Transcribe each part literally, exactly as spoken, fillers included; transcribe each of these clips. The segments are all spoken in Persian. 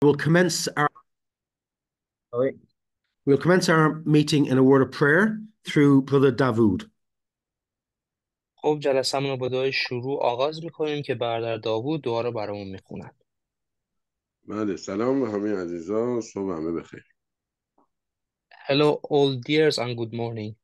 We'll commence our sorry. We'll commence our meeting in a word of prayer through Brother Dawood. خب جلسه‌مون رو با دعای شروع آغاز می‌کنیم که برادر داوود دعا رو برامون می‌خونن. بله سلام به همه عزیزان، صبح همه بخیر. Hello all dears and good morning.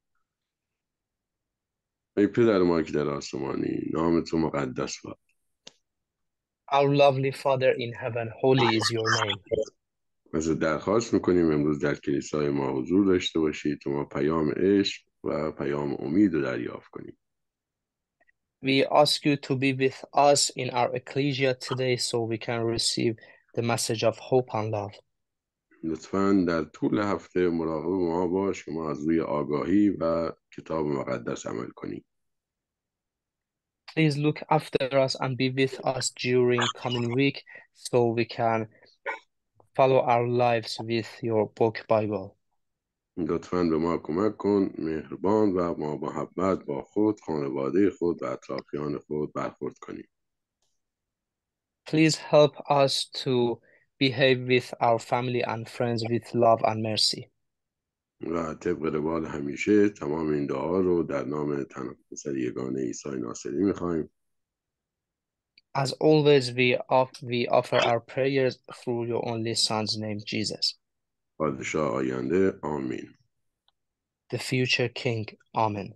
ای پدر ما که در آسمانی، نام تو مقدس باد. Our lovely Father in heaven, holy is your name. ازت درخواست میکنیم امروز در کلیسای ما حضور داشته باشید تا ما پیام عشق و پیام امید رو دریافت کنیم. We ask you to be with us in our ecclesia today so we can receive the message of hope and love. لطفاً در طول هفته مراقب ما باش که ما از روی آگاهی و کتاب مقدس عمل کنیم. Please look after us and be with us during coming week so we can follow our lives with your book Bible. لطفاً به ما کمک کن مهربان و با محبت با خود، خانواده خود و اطرافیان خود برخورد کنیم. Please help us to behave with our family and friends with love and mercy. و طبق روال همیشه تمام این دعا رو در نام تنها پسر یگانه عیسی ناصری میخوایم. As always, we, off- we offer our prayers through your only Son's name, Jesus, پادشاه آینده. آمین. the future King. Amen.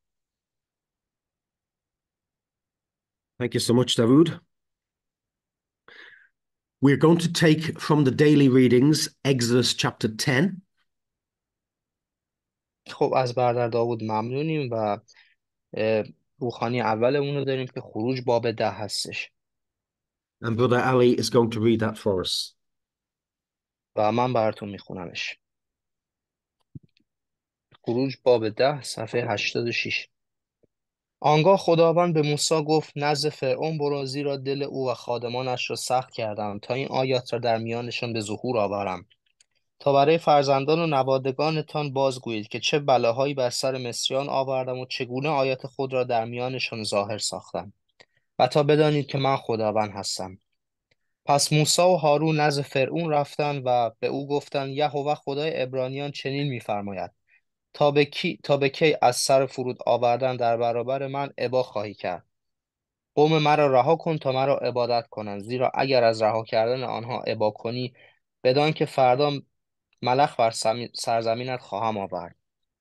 Thank you so much, Dawood. We're going to take from the daily readings Exodus chapter ten. خب از برادر داوود ممنونیم و اه، روخانی اولمون رو داریم که خروج باب ده هستش And Brother Ali is going to read that for us. و من براتون میخونمش. خروج باب ده صفحه هشتاد و شش. آنگاه خداوند به موسی گفت نزد فرعون برو، زیرا دل او و خادمانش را سخت کردم تا این آیات را در میانشان به ظهور آورم، تا برای فرزندان و نوادگانتان بازگویید که چه بلاهایی بر سر مصریان آوردم و چگونه آیات خود را در میانشان ظاهر ساختم، و تا بدانید که من خداوند هستم. پس موسی و هارون نزد فرعون رفتند و به او گفتند یهوه خدای عبرانیان چنین می‌فرماید تا به کی تا به کی از سر فرود آوردن در برابر من ابا خواهی کرد؟ قوم مرا رها کن تا مرا عبادت کنند، زیرا اگر از رها کردن آنها ابا کنی، بدان که فردا ملخ بر سمی- سرزمینت خواهم آورد.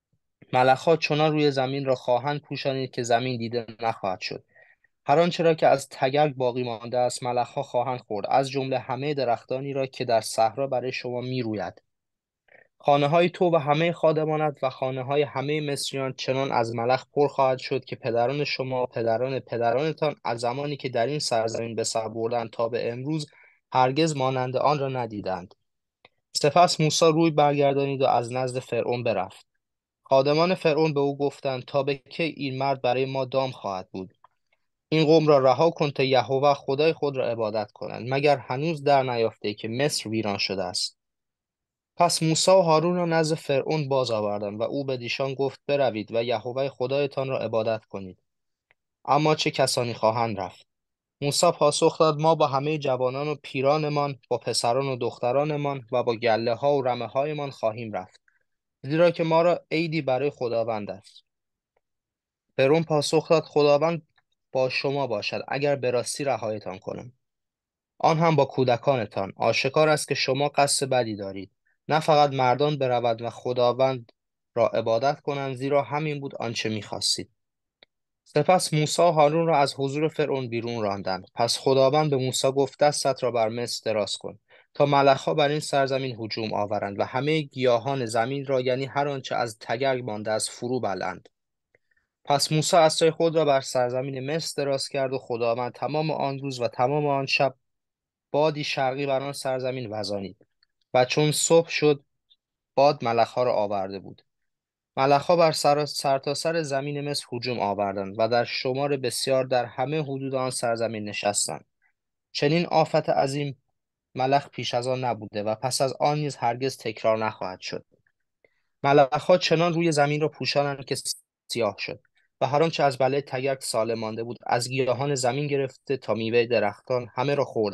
ملخها چنان روی زمین را خواهند پوشانید که زمین دیده نخواهد شد. هر آنچه را که از تگرگ باقی مانده است ملخها خواهند خورد، از جمله همه درختانی را که در صحرا برای شما میروید. خانه های تو و همه خادمانت و خانه های همه مصریان چنان از ملخ پر خواهد شد که پدران شما و پدران پدرانتان از زمانی که در این سرزمین به سر بردند تا به امروز هرگز مانند آن را ندیدند. سپس موسی روی برگردانید و از نزد فرعون برفت. خادمان فرعون به او گفتند تا به کی این مرد برای ما دام خواهد بود؟ این قوم را رها کن تا یهوه خدای خود را عبادت کنند، مگر هنوز در نیافته که مصر ویران شده است؟ پس موسی و هارون را نزد فرعون باز آوردند و او به دیشان گفت بروید و یهوه خدایتان را عبادت کنید. اما چه کسانی خواهند رفت؟ موسی پاسخ داد ما با همه جوانان و پیرانمان، با پسران و دخترانمان و با گله ها و رمه هایمان خواهیم رفت، زیرا که ما را عیدی برای خداوند است. فرعون پاسخ داد خداوند با شما باشد اگر به راستی رهایتان کنم، آن هم با کودکانتان. آشکار است که شما قصد بدی دارید، نه فقط مردان برود و خداوند را عبادت کنند، زیرا همین بود آنچه می‌خواستید. سپس موسی و هارون را از حضور فرعون بیرون راندند. پس خداوند به موسی گفت دستت را بر مصر دراز کن تا ملخها بر این سرزمین هجوم آورند و همه گیاهان زمین را، یعنی هر آنچه از تگرگ مانده است، فرو بلند. پس موسی عصای خود را بر سرزمین مصر دراز کرد و خداوند تمام آن روز و تمام آن شب بادی شرقی بر آن سرزمین وزانید و چون صبح شد باد ملخها را آورده بود. ملخها بر سر سرتاسر زمین مصر هجوم آوردند و در شمار بسیار در همه حدود آن سرزمین نشستند. چنین آفت عظیم ملخ پیش از آن نبوده و پس از آن نیز هرگز تکرار نخواهد شد. ملخها چنان روی زمین را پوشانند که سیاه شد و هر آنچه از بله تگرگ سالم مانده بود، از گیاهان زمین گرفته تا میوه درختان، همه را خوردند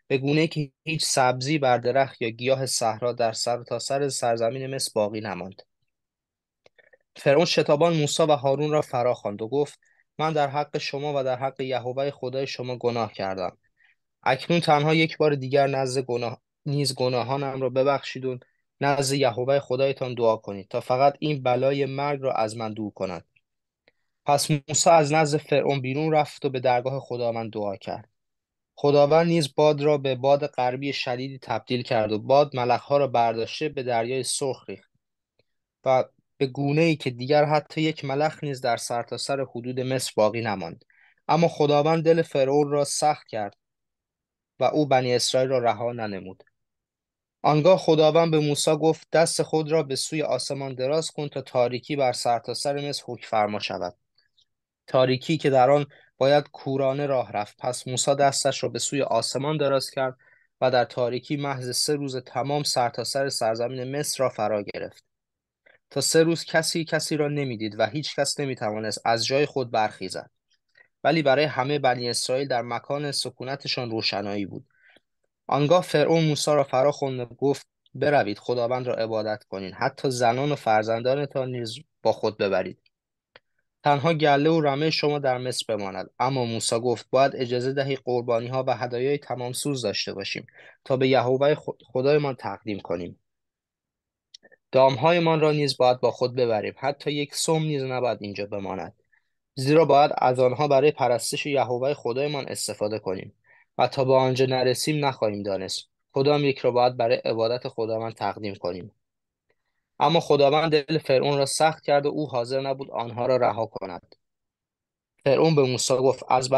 به گونه‌ای که هیچ سبزی بر درخت یا گیاه صحرا در سر تا سر سرزمین مصر باقی نماند. فرعون شتابان موسی و هارون را فرا خواند و گفت: من در حق شما و در حق یهوه خدای شما گناه کردم. اکنون تنها یک بار دیگر نزد گناه نیز گناهانم را ببخشید و نزد یهوه خدایتان دعا کنید تا فقط این بلای مرگ را از من دور کند. پس موسی از نزد فرعون بیرون رفت و به درگاه خداوند دعا کرد. خداوند نیز باد را به باد غربی شدیدی تبدیل کرد و باد ملخها را برداشته به دریای سرخ ریخت و به گونه ای که دیگر حتی یک ملخ نیز در سرتاسر حدود مصر باقی نماند. اما خداوند دل فرعون را سخت کرد و او بنی اسرائیل را رها ننمود. آنگاه خداوند به موسی گفت: دست خود را به سوی آسمان دراز کن تا تاریکی بر سرتاسر مصر حکم فرما شود، تاریکی که در آن باید کورانه راه رفت. پس موسی دستش را به سوی آسمان دراز کرد و در تاریکی محض سه روز تمام سرتاسر سرزمین مصر را فرا گرفت. تا سه روز کسی کسی را نمیدید و هیچ کس نمیتوانست از جای خود برخیزد. ولی برای همه بنی اسرائیل در مکان سکونتشان روشنایی بود. آنگاه فرعون موسی را فرا خواند و گفت: بروید خداوند را عبادت کنید، حتی زنان و فرزندانتان نیز با خود ببرید. تنها گله و رمه شما در مصر بماند. اما موسی گفت: باید اجازه دهی قربانی ها و هدایای تمام سوز داشته باشیم تا به یهوه خدایمان تقدیم کنیم. دامهایمان را نیز باید با خود ببریم، حتی یک سم نیز نباید اینجا بماند، زیرا باید از آنها برای پرستش یهوه خدایمان استفاده کنیم و تا به آنجا نرسیم نخواهیم دانست کدام یک را باید برای عبادت خداوند تقدیم کنیم. اما خداوند دل فرعون را سخت کرد و او حاضر نبود آنها را رها کند. فرعون به موسی گفت: از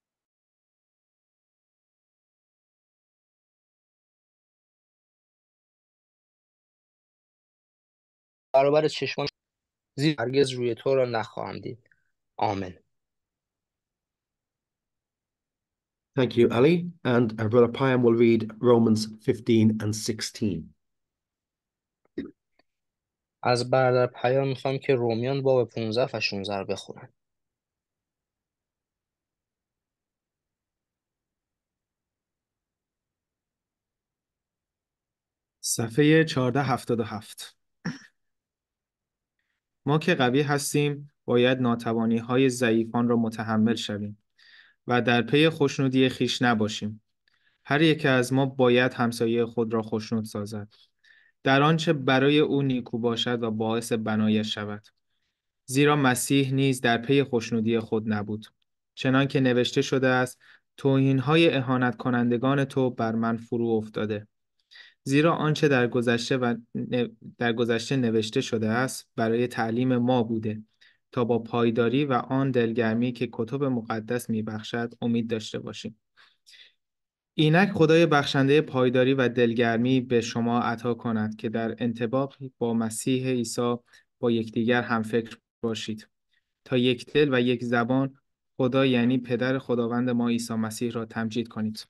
برابر چشمان زیر هرگز روی تو را نخواهم دید. آمین. Thank you, Ali. And our brother Payam will read Romans fifteen and sixteen. از برادر پیام میخوام که رومیان باب پانزده و شانزده رو بخونن. صفحه چهارصد و هفتاد و هفت. ما که قوی هستیم باید ناتوانی های ضعیفان را متحمل شویم و در پی خوشنودی خیش نباشیم. هر یک از ما باید همسایه خود را خوشنود سازد، در آنچه برای او نیکو باشد و باعث بنایش شود. زیرا مسیح نیز در پی خوشنودی خود نبود، چنان که نوشته شده است: توهین‌های اهانت کنندگان تو بر من فرو افتاده. زیرا آنچه در گذشته و در گذشته نوشته شده است برای تعلیم ما بوده، تا با پایداری و آن دلگرمی که کتب مقدس میبخشد امید داشته باشیم. اینک خدای بخشنده پایداری و دلگرمی به شما عطا کند که در انطباق با مسیح عیسی با یکدیگر همفکر باشید، تا یک دل و یک زبان خدا یعنی پدر خداوند ما عیسی مسیح را تمجید کنید.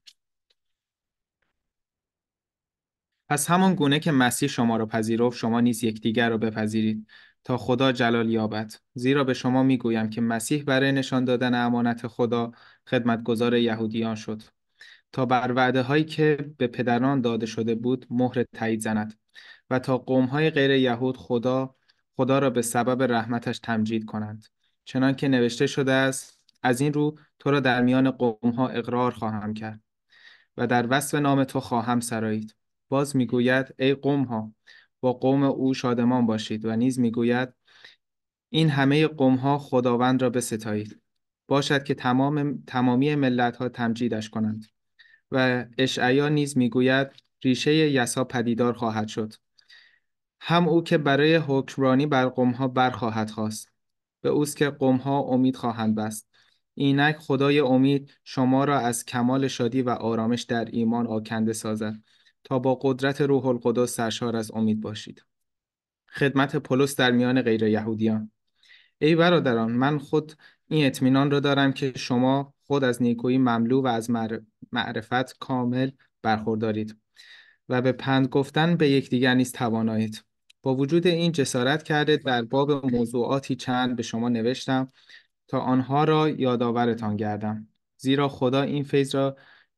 پس همان گونه که مسیح شما را پذیرفت، شما نیز یکدیگر را بپذیرید تا خدا جلال یابد. زیرا به شما میگویم که مسیح برای نشان دادن امانت خدا خدمتگزار یهودیان شد، تا بر وعده هایی که به پدران داده شده بود مهر تایید زند و تا قوم های غیر یهود خدا خدا را به سبب رحمتش تمجید کنند. چنان که نوشته شده است: از این رو تو را در میان قوم ها اقرار خواهم کرد و در وصف نام تو خواهم سرایید. باز میگوید: ای قوم ها، با قوم او شادمان باشید. و نیز میگوید: این همه قوم ها خداوند را بستایید. باشد که تمام تمامی ملت ها تمجیدش کنند. و اشعیا نیز میگوید: ریشه یسوع پدیدار خواهد شد، هم او که برای حکمرانی بر قومها برخواهد خواست. به اوست که قومها امید خواهند بست. اینک خدای امید شما را از کمال شادی و آرامش در ایمان آکنده سازد، تا با قدرت روح القدس سرشار از امید باشید. خدمت پولس در میان غیر یهودیان. ای برادران، من خود این اطمینان را دارم که شما خود از نیکویی مملو و از معرفت کامل برخوردارید و به پند گفتن به یکدیگر نیز توانایید. با وجود این جسارت کرده در باب موضوعاتی چند به شما نوشتم تا آنها را یادآورتان گردم. زیرا خدا این فیض را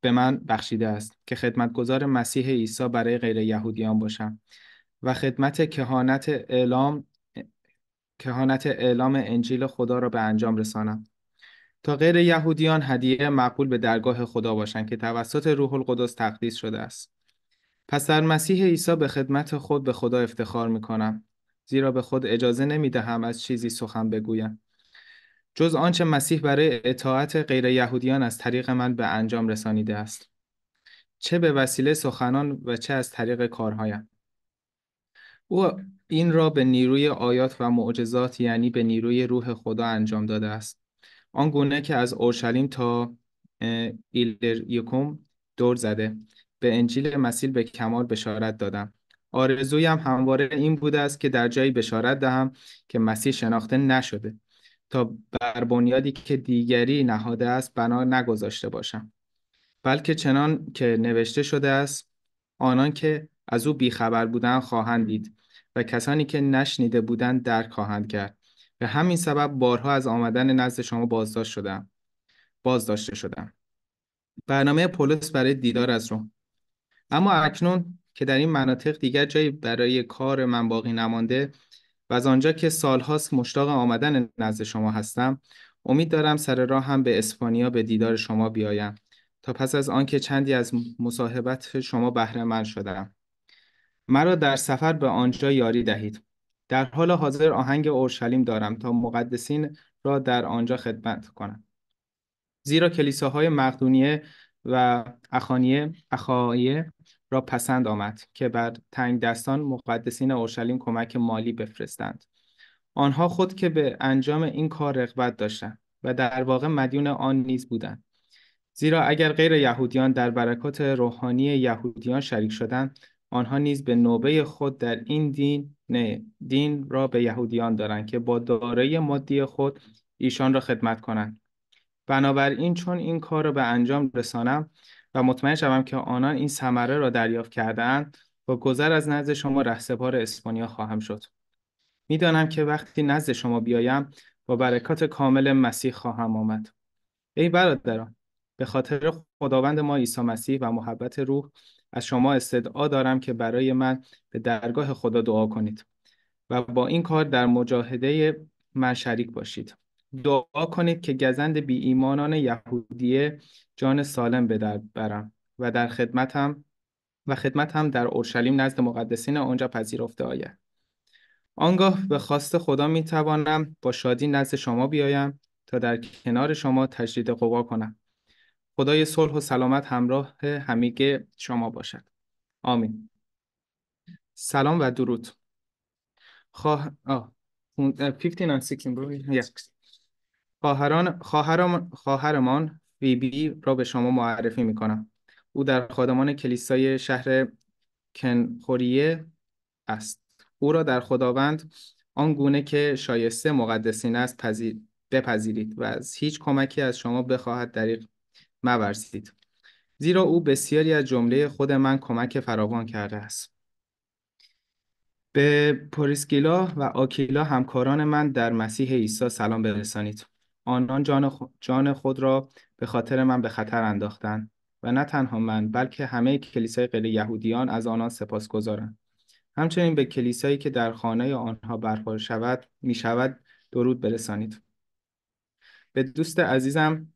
به من بخشیده است که خدمتگزار مسیح عیسی برای غیر یهودیان باشم و خدمت کهانت اعلام کهانت اعلام انجیل خدا را به انجام رسانم تا غیر یهودیان هدیه مقبول به درگاه خدا باشند که توسط روح القدس تقدیس شده است. پس در مسیح عیسی به خدمت خود به خدا افتخار می‌کنم، زیرا به خود اجازه نمی‌دهم از چیزی سخن بگویم جز آنچه مسیح برای اطاعت غیر یهودیان از طریق من به انجام رسانیده است، چه به وسیله سخنان و چه از طریق کارهایم. او این را به نیروی آیات و معجزات، یعنی به نیروی روح خدا انجام داده است، آنگونه که از اورشلیم تا ایلیریکم دور زده به انجیل مسیح به کمال بشارت دادم. آرزویم همواره این بوده است که در جایی بشارت دهم که مسیح شناخته نشده، تا بر بنیادی که دیگری نهاده است بنا نگذاشته باشم، بلکه چنان که نوشته شده است: آنان که از او بیخبر بودند خواهند دید و کسانی که نشنیده بودند درک خواهند کرد. به همین سبب بارها از آمدن نزد شما بازداشت شدم بازداشته شدم. برنامه پولس برای دیدار از روم. اما اکنون که در این مناطق دیگر جایی برای کار من باقی نمانده و از آنجا که سالهاست مشتاق آمدن نزد شما هستم، امید دارم سر راه هم به اسپانیا به دیدار شما بیایم، تا پس از آنکه چندی از مصاحبت شما بهره مند شدم، مرا در سفر به آنجا یاری دهید. در حال حاضر آهنگ اورشلیم دارم تا مقدسین را در آنجا خدمت کنم، زیرا کلیساهای مقدونیه و اخانیه اخایه را پسند آمد که بر تنگ دستان مقدسین اورشلیم کمک مالی بفرستند. آنها خود که به انجام این کار رغبت داشتند و در واقع مدیون آن نیز بودند، زیرا اگر غیر یهودیان در برکات روحانی یهودیان شریک شدند، آنها نیز به نوبه خود در این دین نه دین را به یهودیان دارند که با دارایی مادی خود ایشان را خدمت کنند. بنابراین چون این کار را به انجام رسانم و مطمئن شوم که آنان این ثمره را دریافت کرده‌اند، با گذر از نزد شما رهسپار اسپانیا خواهم شد. می‌دانم که وقتی نزد شما بیایم با برکات کامل مسیح خواهم آمد. ای برادران، به خاطر خداوند ما عیسی مسیح و محبت روح از شما استدعا دارم که برای من به درگاه خدا دعا کنید و با این کار در مجاهده من شریک باشید. دعا کنید که گزند بی ایمانان یهودیه جان سالم به در برم و در خدمتم و خدمتم در اورشلیم نزد مقدسین آنجا پذیرفته آید. آنگاه به خواست خدا می توانم با شادی نزد شما بیایم تا در کنار شما تجدید قوا کنم. خدای صلح و سلامت همراه همگی شما باشد. آمین. سلام و درود. خواه آه پانزده and شانزده bro. Yes. خواهران خواهرمان خواهرمان فیبی را به شما معرفی می کنم. او در خادمان کلیسای شهر کنخوریه است. او را در خداوند آنگونه که شایسته مقدسین است پذیر بپذیرید و از هیچ کمکی از شما بخواهد دریغ مورزید، زیرا او بسیاری از جمله خود من کمک فراوان کرده است. به پریسکیلا و آکیلا همکاران من در مسیح عیسی سلام برسانید. آنان جان, خ... جان خود را به خاطر من به خطر انداختند و نه تنها من بلکه همه کلیسای غیر یهودیان از آنان سپاسگزارم. همچنین به کلیسایی که در خانه آنها برپا شود می شود درود برسانید. به دوست عزیزم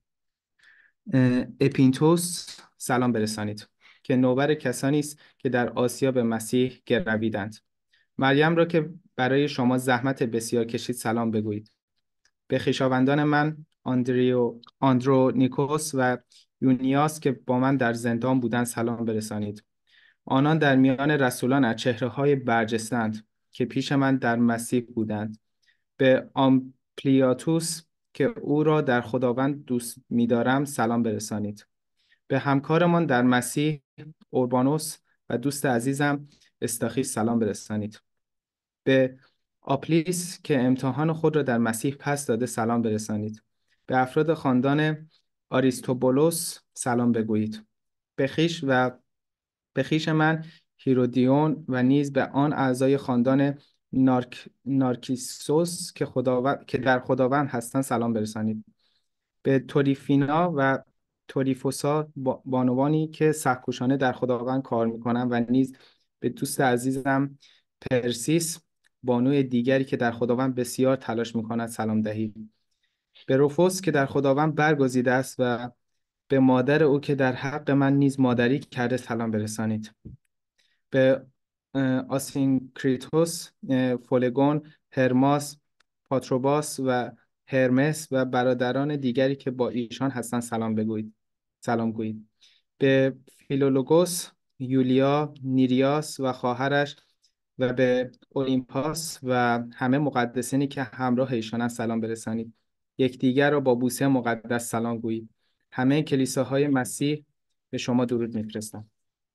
اپینتوس سلام برسانید که نوبر کسانی است که در آسیا به مسیح گرویدند. مریم را که برای شما زحمت بسیار کشید سلام بگویید. به خویشاوندان من آندریو آندرونیکوس و یونیاس که با من در زندان بودند سلام برسانید. آنان در میان رسولان از چهره‌های برجسته‌اند که پیش من در مسیح بودند. به آمپلیاتوس که او را در خداوند دوست می‌دارم سلام برسانید. به همکارمان در مسیح اوربانوس و دوست عزیزم استاخیس سلام برسانید. به آپلیس که امتحان خود را در مسیح پس داده سلام برسانید. به افراد خاندان آریستوبولوس سلام بگویید. به خویش و به خویش من هیرودیون و نیز به آن اعضای خاندان نارک... نارکیسوس که, خداوند... که در خداوند هستند سلام برسانید. به توریفینا و تولیفوسا با- بانوانی که سخت‌کوشانه در خداوند کار میکنند و نیز به دوست عزیزم پرسیس بانوی دیگری که در خداوند بسیار تلاش میکند سلام دهید. به روفوس که در خداوند برگزیده است و به مادر او که در حق من نیز مادری کرده سلام برسانید. به اه، آسینکریتوس، اه، فولگون، هرماس، پاتروباس و هرمس و برادران دیگری که با ایشان هستند سلام بگویید. سلام گویید. به فیلولوگوس، یولیا، نیریاس و خواهرش و به اولیمپاس و همه مقدسینی که همراه ایشانند سلام برسانید. یکدیگر را با بوسه مقدس سلام گویید. همه کلیساهای مسیح به شما درود میفرستند.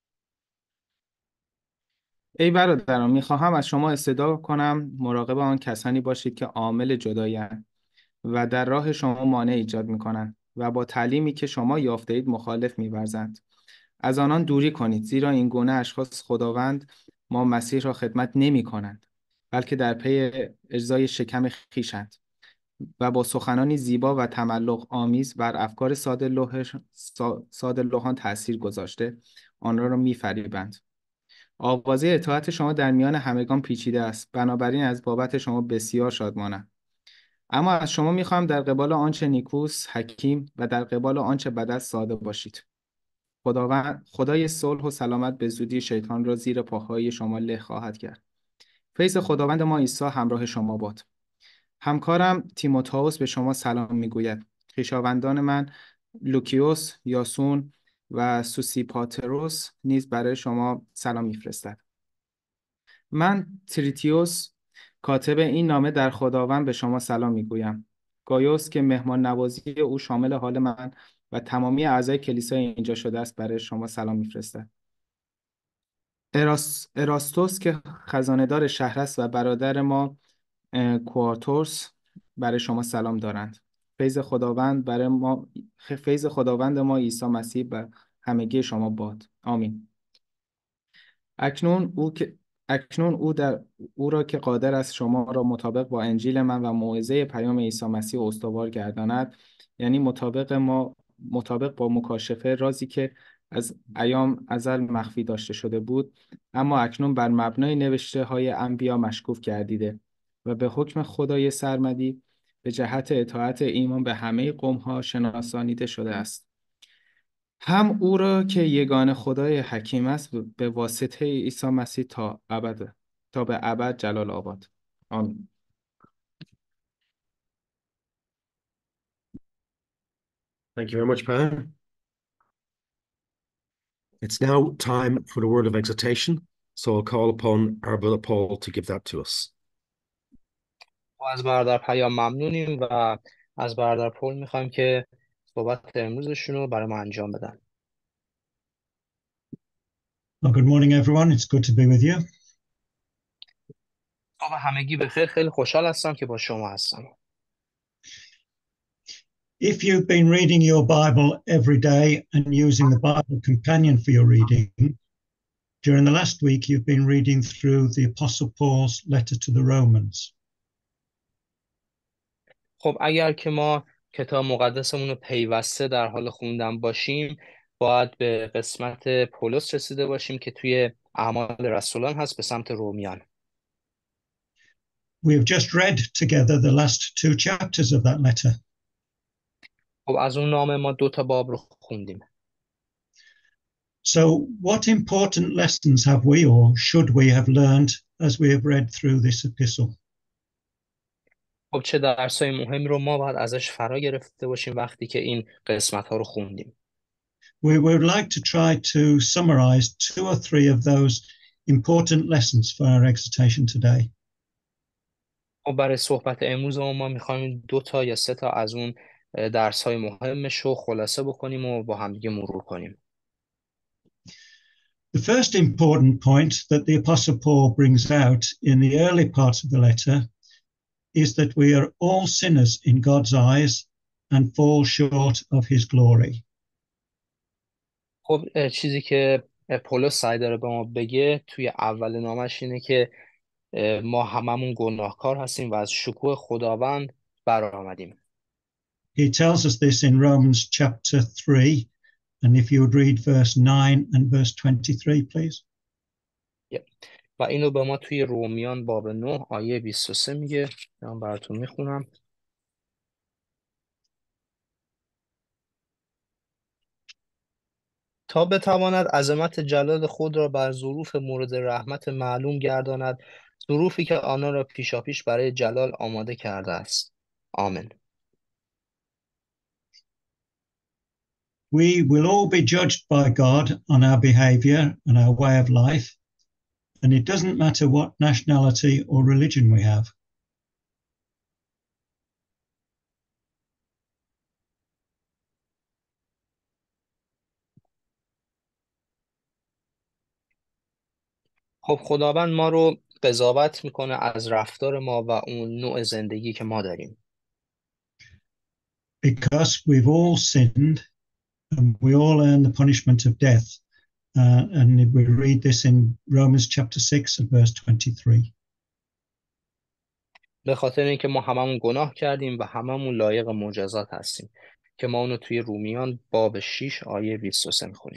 ای برادران، میخواهم از شما استدعا کنم مراقب آن کسانی باشید که عامل جدایند و در راه شما مانع ایجاد میکنند و با تعلیمی که شما یافته اید مخالف می‌ورزند. از آنان دوری کنید، زیرا این گونه اشخاص خداوند ما مسیح را خدمت نمی کنند، بلکه در پی اجزای شکم خیشند و با سخنانی زیبا و تملق آمیز بر افکار ساده لوحش- سا- ساده لوحان تأثیر گذاشته آنها را می‌فریبند. آوازه اطاعت شما در میان همگان پیچیده است، بنابراین از بابت شما بسیار شادمانم. اما از شما می‌خواهم در قبال آنچه نیکوست حکیم و در قبال آنچه بد است ساده باشید. خداوند خدای صلح و سلامت به زودی شیطان را زیر پاهای شما له خواهد کرد. فیض خداوند ما عیسی همراه شما باد. همکارم تیموتائوس به شما سلام میگوید. خویشاوندان من لوکیوس، یاسون و سوسیپاتروس نیز برای شما سلام میفرستد. من تریتیوس کاتب این نامه در خداوند به شما سلام میگویم. گایوس که مهمان نوازی او شامل حال من و تمامی اعضای کلیسای اینجا شده است برای شما سلام میفرستد. اراس، اراستوس که خزانه‌دار شهر است و برادر ما اه، کوارتورس برای شما سلام دارند. فیض خداوند برای ما فیض خداوند ما عیسی مسیح بر همگی شما باد. آمین. اکنون او که اکنون او در او را که قادر است شما را مطابق با انجیل من و موعظه پیام عیسی مسیح استوار گرداند، یعنی مطابق ما مطابق با مکاشفه رازی که از ایام ازل مخفی داشته شده بود، اما اکنون بر مبنای نوشته های انبیا مشکوف گردیده و به حکم خدای سرمدی به جهت اطاعت ایمان به همه قوم‌ها شناسانیده شده است. هم او را که یگانه خدای حکیم است به واسطه عیسی مسیح تا ابد تا به ابد جلال آباد. آمین. Thank you very much, Pam. It's now time for the word of exhortation, so I'll call upon our brother Paul to give that to us. ما از برادر پیام ممنونیم و از برادر پول میخوایم که صحبت امروزشون رو برای ما انجام بدن. Well, good morning, everyone. It's good to be with you. صبح همگی بخیر. خیلی خوشحال هستم که با شما هستم. If you've been reading your Bible every day and using the Bible companion for your reading, during the last week you've been reading through the Apostle Paul's letter to the Romans. خب اگر که ما کتاب مقدسمون رو پیوسته در حال خوندن باشیم، باید به قسمت پولس رسیده باشیم که توی اعمال رسولان هست به سمت رومیان. We have just read together the last two chapters of that letter. خب از اون نامه ما دو تا باب رو خوندیم. So what important lessons have we or should we have learned as we have read through this epistle? خب چه درسای مهم رو ما باید ازش فرا گرفته باشیم وقتی که این قسمت ها رو خوندیم. We would like to try to summarize two or three of those important lessons for our exhortation today. خب برای صحبت امروز ما میخوایم دو تا یا سه تا از اون درس های مهمش رو خلاصه بکنیم و با همدیگه مرور کنیم. The first important point that the Apostle Paul brings out in the early parts of the letter is that we are all sinners in God's eyes and fall short of his glory. خب اه، چیزی که اه، پولس سعی داره به ما بگه توی اول نامش اینه که اه، ما هممون گناهکار هستیم و از شکوه خداوند برآمدیم. he tells us this in Romans chapter three. And if you would read verse nine and verse twenty-three, please. و اینو به ما توی رومیان باب نه آیه بیست و سه میگه. من براتون میخونم. تا بتواند عظمت جلال خود را بر ظروف مورد رحمت معلوم گرداند، ظروفی که آنها را پیشاپیش برای جلال آماده کرده است. آمین. We will all be judged by God on our behavior and our way of life, and it doesn't matter what nationality or religion we have. خب خداوند ما رو قضاوت میکنه از رفتار ما و اون نوع زندگی که ما داریم. Because we've all sinned and we all earn the punishment of death. Uh, and we read this in Romans chapter six and verse twenty-three. به خاطر اینکه ما هممون گناه کردیم و هممون لایق مجازات هستیم که ما اونو توی رومیان باب شش آیه بیست و سه میخونیم.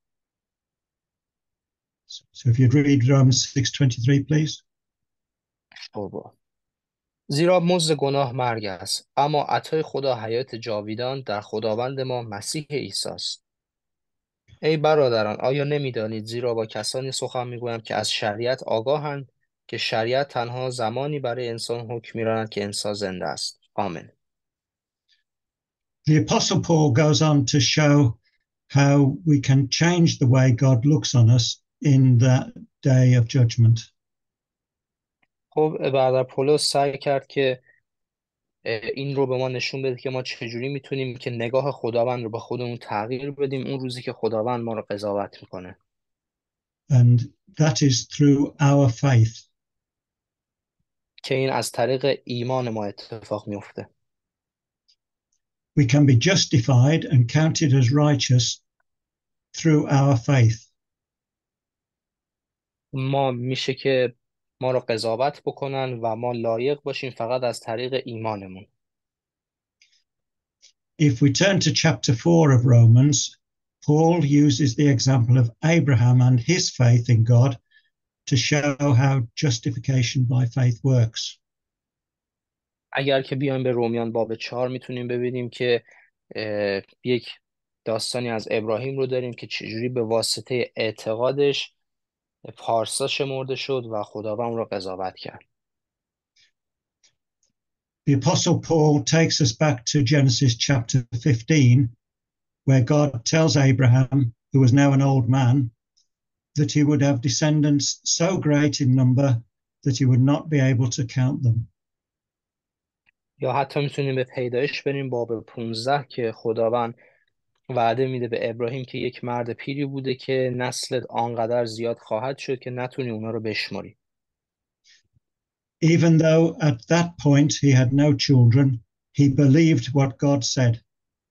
So if you'd read Romans six twenty-three, please. بابا. زیرا مزد گناه مرگ است، اما عطای خدا حیات جاویدان در خداوند ما مسیح عیسی است. ای برادران، آیا نمیدانید زیرا با کسانی سخن میگویم که از شریعت آگاهند که شریعت تنها زمانی برای انسان حکم میراند که انسان زنده است. آمین. The Apostle Paul goes on to show how we can change the way God looks on us in that day of judgment. خب برادر پولس سعی کرد که این رو به ما نشون بده که ما چجوری میتونیم که نگاه خداوند رو به خودمون تغییر بدیم اون روزی که خداوند ما رو قضاوت میکنه. And that is through our faith. که این از طریق ایمان ما اتفاق میفته. We can be justified and counted as righteous through our faith. ما میشه که ما رو قضاوت بکنن و ما لایق باشیم فقط از طریق ایمانمون. If we turn to chapter four of Romans, Paul uses the example of Abraham and his faith in God to show how justification by faith works. اگر که بیایم به رومیان باب چهار میتونیم ببینیم که یک داستانی از ابراهیم رو داریم که چجوری به واسطه اعتقادش پارسا شمرده شد و خداوند رو قضاوت کرد. The Apostle Paul takes us back to Genesis chapter fifteen, where God tells Abraham, who was now an old man, that he would have descendants so great in number that he would not be able to count them. یا حتی میتونیم به پیدایش بریم باب پانزده که خداوند وعده میده به ابراهیم که یک مرد پیری بوده که نسلت آنقدر زیاد خواهد شد که نتونی اونا رو بشماری. Even though at that point he had no children, he believed what God said.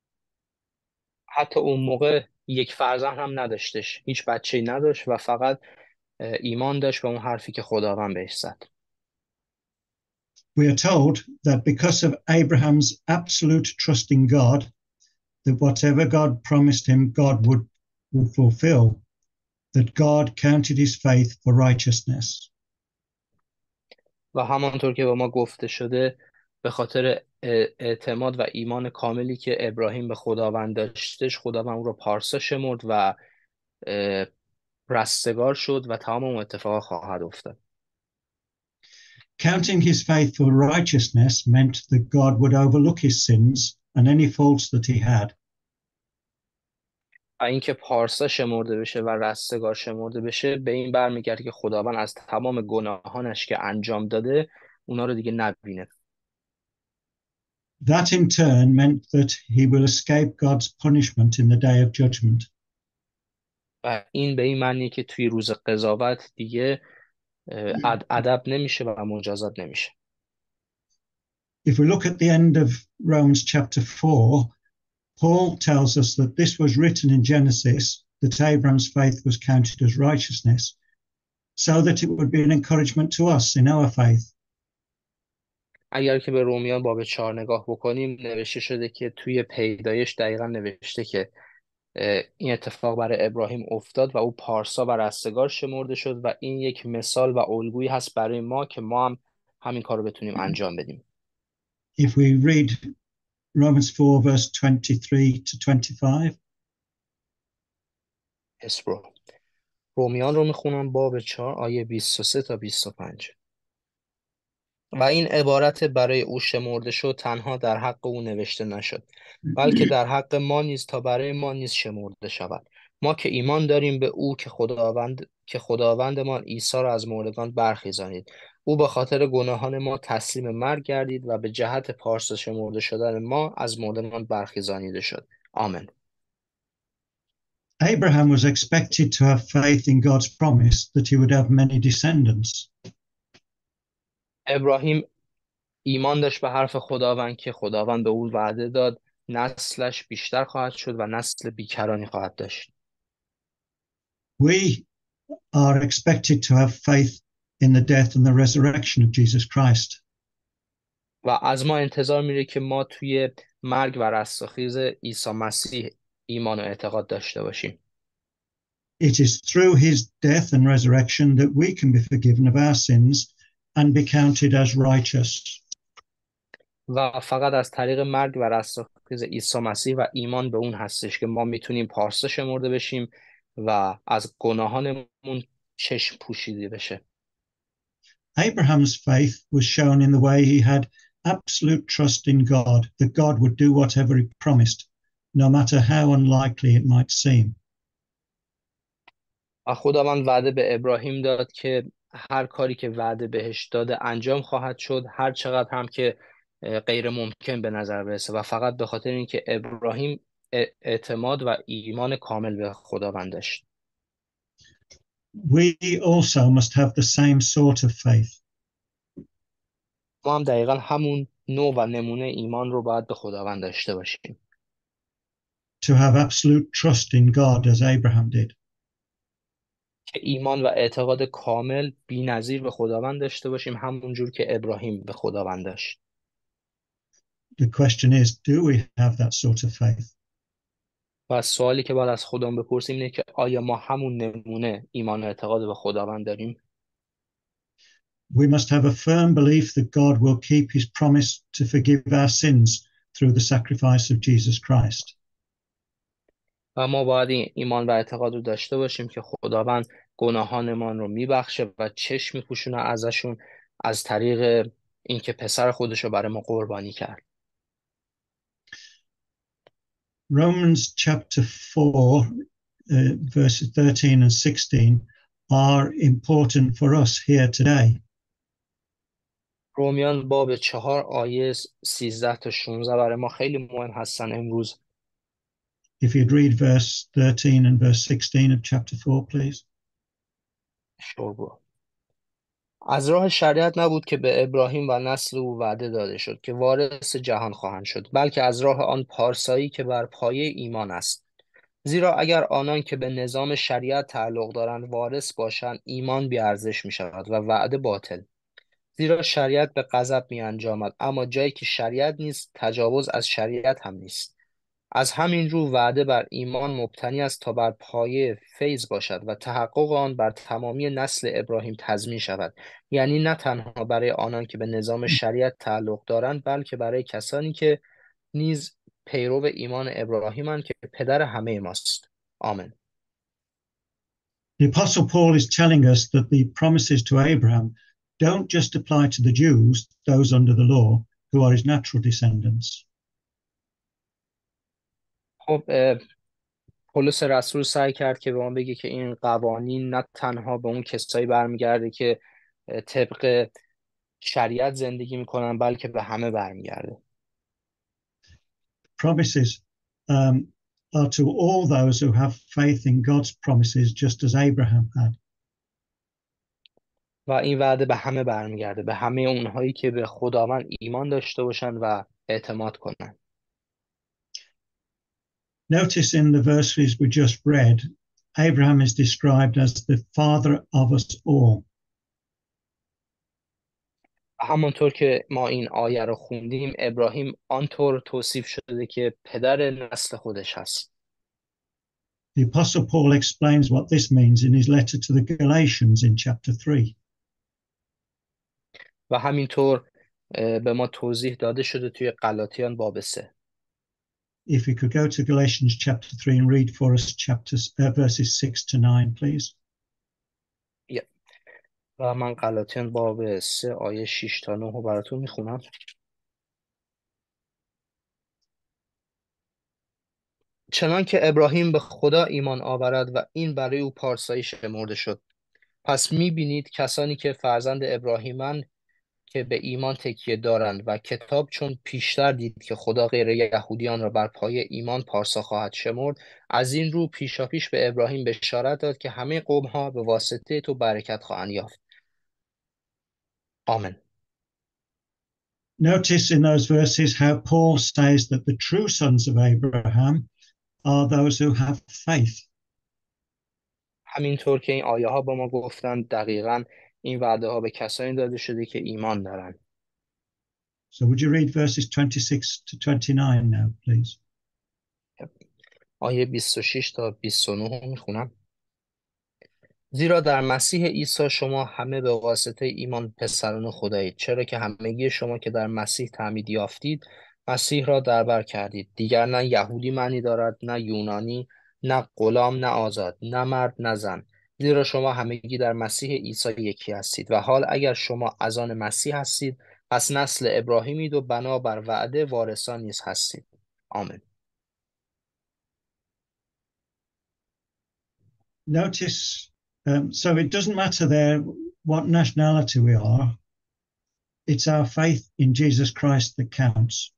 حتی اون موقع یک فرزند هم نداشتش، هیچ بچه‌ای نداشت و فقط ایمان داشت به اون حرفی که خداوند بهش زد. We are told that because of Abraham's absolute trust in God, that whatever God promised him, God would, would fulfill, that God counted his faith for righteousness. و همانطور که به ما گفته شده به خاطر اعتماد و ایمان کاملی که ابراهیم به خداوند داشتش، خداوند او رو پارسا شمرد و رستگار شد و تمام اون اتفاق خواهد افتاد. Counting his faith for righteousness meant that God would overlook his sins and any faults that he had. و اینکه پارسا شمرده بشه و رستگار شمرده بشه به این برمیگرده که خداوند از تمام گناهانش که انجام داده اونا رو دیگه نبینه. That in turn meant that he will escape God's punishment in the day of judgment. و این به این معنیه که توی روز قضاوت دیگه ادب نمیشه و مجازات نمیشه. If we look at the end of Romans chapter four, Paul tells us that this was written in Genesis, that Abraham's faith was counted as righteousness, so that it would be an encouragement to us in our faith. اگر که به رومیان باب چهار نگاه بکنیم نوشته شده که توی پیدایش دقیقا نوشته که اه، این اتفاق برای ابراهیم افتاد و او پارسا و رستگار شمرده شد و این یک مثال و الگویی هست برای ما که ما هم همین کار رو بتونیم انجام بدیم. If we read Romans four, verse twenty-three to twenty-five, اسپرو رومیان رو میخونم باب چهار آیه بیست و سه تا بیست و پنج. و این عبارت برای او شمرده شد تنها در حق او نوشته نشد بلکه در حق ما نیز تا برای ما نیز شمرده شود. ما که ایمان داریم به او که خداوند که خداوندمان عیسی را از مردگان برخیزانید. او به خاطر گناهان ما تسلیم مرگ گردید و به جهت پارسا شمرده شدن ما از مردگان برخیزانیده شد. آمین. Abraham was expected to have faith in God's promise that he would have many descendants. ابراهیم ایمان داشت به حرف خداوند که خداوند به او وعده داد نسلش بیشتر خواهد شد و نسل بیکرانی خواهد داشت. We are expected to have faith in the death and the resurrection of Jesus Christ. و از ما انتظار میره که ما توی مرگ و رستاخیز عیسی مسیح ایمان و اعتقاد داشته باشیم. It is through his death and resurrection that we can be forgiven of our sins and be counted as righteous. و فقط از طریق مرگ و رستاخیز عیسی مسیح و ایمان به اون هستش که ما میتونیم پارسا شمرده بشیم و از گناهانمون چشم پوشیده بشه. Abraham's faith was shown in the way he had absolute trust in God, that God would do whatever he promised, no matter how unlikely it might seem. و خداوند وعده به ابراهیم داد که هر کاری که وعده بهش داده انجام خواهد شد هر چقدر هم که غیر ممکن به نظر برسه و فقط به خاطر اینکه ابراهیم اعتماد و ایمان کامل به خداوند داشت. We also must have the same sort of faith. ما هم دقیقا همون نوع و نمونه ایمان رو باید به خداوند داشته باشیم. To have absolute trust in God as Abraham did. که ایمان و اعتقاد کامل بی‌نظیر به خداوند داشته باشیم همون جور که ابراهیم به خداوند داشت. The question is, do we have that sort of faith? و سوالی که باید از خودمون بپرسیم اینه که آیا ما همون نمونه ایمان و اعتقاد به خداوند داریم؟ We must have a firm belief that God will keep his promise to forgive our sins through the sacrifice of Jesus Christ. و ما باید این ایمان و اعتقاد رو داشته باشیم که خداوند گناهانمان رو میبخشه و چشم میپوشونه ازشون از طریق اینکه پسر خودش رو برای ما قربانی کرد. Romans chapter four, uh, verses thirteen and sixteen are important for us here today. رومیان باب چهار آیه سیزده تا شانزده برای ما خیلی مهم هستن امروز. If you'd read verse thirteen and verse sixteen of chapter four, please. شوربا. از راه شریعت نبود که به ابراهیم و نسل او وعده داده شد که وارث جهان خواهند شد بلکه از راه آن پارسایی که بر پایه ایمان است. زیرا اگر آنان که به نظام شریعت تعلق دارند وارث باشند ایمان بی ارزش می شود و وعده باطل. زیرا شریعت به غضب می انجامد اما جایی که شریعت نیست تجاوز از شریعت هم نیست. از همین رو وعده بر ایمان مبتنی است تا بر پایه فیض باشد و تحقق آن بر تمامی نسل ابراهیم تضمین شود. یعنی نه تنها برای آنان که به نظام شریعت تعلق دارند بلکه برای کسانی که نیز پیرو ایمان ابراهیمند که پدر همه ماست. آمین. The Apostle Paul is telling us that the promises to Abraham don't just apply to the Jews, those under the law, who are his natural descendants. خب پولس رسول سعی کرد که به ما بگه که این قوانین نه تنها به اون کسایی برمیگرده که طبق شریعت زندگی میکنن بلکه به همه برمیگرده. Promises um, are to all those who have faith in God's promises, just as Abraham had. و این وعده به همه برمیگرده، به همه اونهایی که به خداوند ایمان داشته باشن و اعتماد کنن. Notice in the verses we just read, Abraham is described as the father of us all. همانطور که ما این آیه رو خوندیم، ابراهیم آنطور توصیف شده که پدر نسل خودش هست. The Apostle Paul explains what this means in his letter to the Galatians in chapter three. و همینطور به ما توضیح داده شده توی غلاطیان باب سه. If we could go to Galatians chapter three and read for us chapters, uh, verses six to nine, please. yeah. و من غلاطیان باب سه آیه شش تا نه رو براتون میخونم. چنان که ابراهیم به خدا ایمان آورد و این برای او پارسایی شمرده شد. پس میبینید کسانی که فرزند ابراهیمند که به ایمان تکیه دارند و کتاب چون پیشتر دید که خدا غیر یهودیان را بر پای ایمان پارسا خواهد شمرد، از این رو پیشاپیش به ابراهیم بشارت داد که همه قوم‌ها به واسطه تو برکت خواهند یافت. آمین. Notice in those verses how Paul says that the true sons of Abraham are those who have faith. همینطور که این آیه ها با ما گفتن، دقیقاً این وعده ها به کسانی داده شده که ایمان دارن. So would you read verses twenty-six to twenty-nine now, please? آیه بیست و شش تا بیست و نه رو میخونم. زیرا در مسیح عیسی شما همه به واسطه ایمان پسران خدایید، چرا که همگی شما که در مسیح تعمید یافتید مسیح را در بر کردید. دیگر نه یهودی معنی دارد، نه یونانی، نه غلام، نه آزاد، نه مرد، نه زن، زیرا شما همگی در مسیح عیسی یکی هستید. و حال اگر شما از آن مسیح هستید، پس نسل ابراهیمید و بنا بر وعده وارثان نیز هستید. آمین. Notice, um, so it doesn't matter there what nationality we are, it's our faith in Jesus Christ that counts.